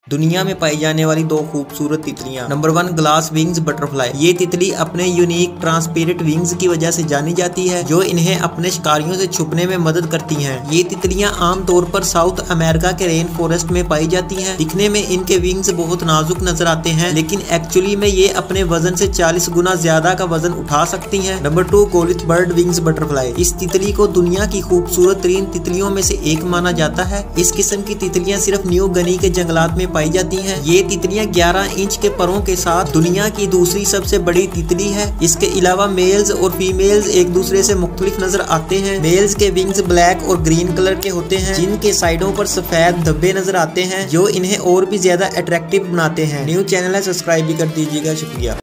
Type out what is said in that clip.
दुनिया में पाई जाने वाली दो खूबसूरत तितलियां। Number 1 glass wings butterfly. ये तितली अपने यूनिक ट्रांसपेरेंट विंग्स की वजह से जानी जाती है, जो इन्हें अपने शिकारियों से छुपने में मदद करती हैं। ये तितलियां आमतौर पर साउथ अमेरिका के रेन फॉरेस्ट में पाई जाती हैं। दिखने में इनके विंग्स बहुत नाजुक नजर आते हैं, लेकिन एक्चुअली में ये अपने वजन से 40 गुना ज्यादा का वजन उठा सकती हैं। Number 2 goliath bird wings butterfly. इस तितली को दुनिया की खूबसूरत तरीन तितलियों में से एक माना जाता है। इस किस्म की तितलियां सिर्फ न्यू गिनी के जंगलात में पाई जाती हैं। ये तितलियां 11 इंच के परों के साथ दुनिया की दूसरी सबसे बड़ी तितली है। इसके अलावा मेल्स और फीमेल्स एक दूसरे से मुख्तलिफ नजर आते हैं। मेल्स के विंग्स ब्लैक और ग्रीन कलर के होते हैं, जिनके साइडों पर सफेद धब्बे नजर आते हैं, जो इन्हें और भी ज्यादा अट्रैक्टिव बनाते हैं। न्यू चैनल है, सब्सक्राइब भी कर दीजिएगा। शुक्रिया।